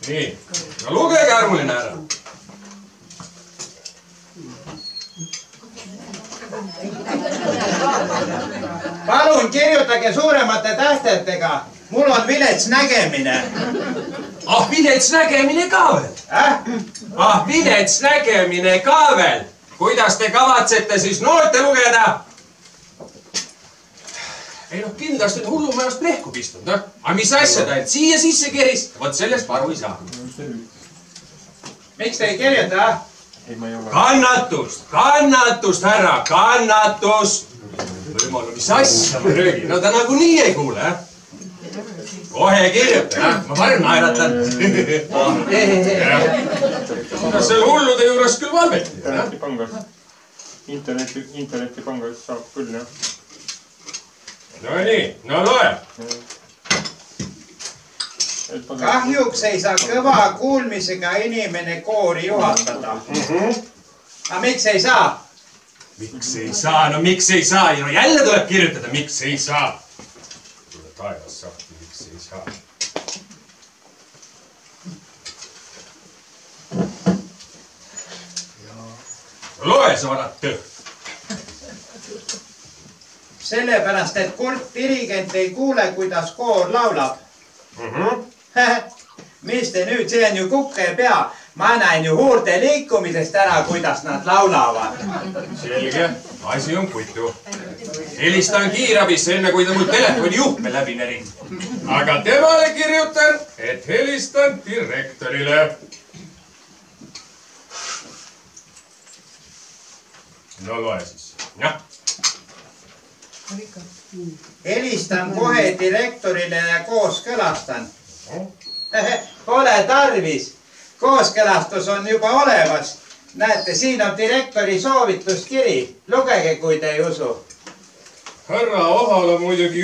nii, no lugege armuline ära. Palun kirjutage suuremate tähtedega. Mul on vilets nägemine. Ah, vilets nägemine ka veel. Ah, vilets nägemine ka veel. Kuidas te kavatsete siis noolte lugeda? Ei noh, kindlasti on hullumajast plehku pistunud, noh. Aga mis asja ta, et siia sisse keris? Vot sellest aru ei saa. Miks te ei kirjuta? Kannatust, härra, kannatust. Võimalu, mis asja ma röögin? No ta nagunii ei kuule, jah? Kohe kirjuta, ma parem naeratan. Selle hullude juures küll valbeti. Internetipangas saab küll, jah. No nii, no loe. Kahjuks ei saa kõva kuulmisega inimene koori juhatada. Aga miks ei saa? Miks ei saa? No miks ei saa? No jälle tuleb kirjutada, miks ei saa. Tule taevas saab, miks ei saa. Loe sa vanad töö. Sellepärast, et kurt dirigent ei kuule, kuidas koor laulab. Mis te nüüd, see on ju kukke pea. Ma näen ju huurte liikumisest ära, kuidas nad laulavad. Selge, asi on puitu. Helistan kiirabisse enne, kui ta mul telefoni juhtme läbi närin. Aga temale kirjutan, et helistan direktorile. No loe siis. Jah. Helistan kohe direktorile ja kooskõlastan. Pole tarvis. Kooskõlastus on juba olemas. Näete, siin on direktori soovituskiri. Lugege, kui te ei usu. Härra Ohal on muidugi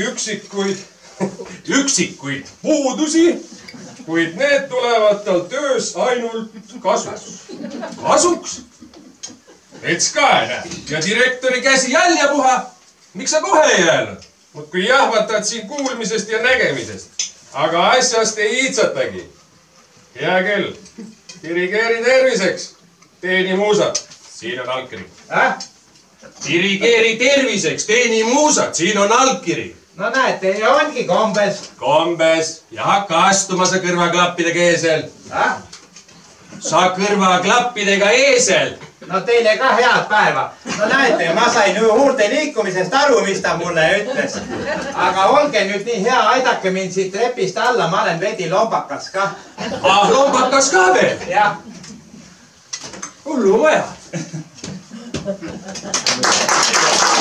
üksikuid puudusi, kuid need tulevad tal töös ainult kasuks. Kasuks? Vets ka ei näe. Ja direktori käsi jälja puha. Miks sa kohe ei öelnud? Kui jahvatad siin kuulmisest ja nägemisest. Aga asjast ei iitsatagi. Hea küll. Dirigeeri terviseks. Teeni muusad. Siin on allkiri. Dirigeeri terviseks. Teeni muusad. Siin on allkiri. No näete, ja ongi kombes. Kombes. Ja hakka astuma sa kõrvaklappidega eesel. Sa kõrvaklappidega eesel. No teile ka head päeva. No näete, ma sain ju huurte liikumisest aru, mis ta mulle ütles. Aga olge nüüd nii hea, aidake mind siit trepist alla, ma olen veidi lombakas ka. Ah, lombakas ka veel? Jah. Hullu vaja.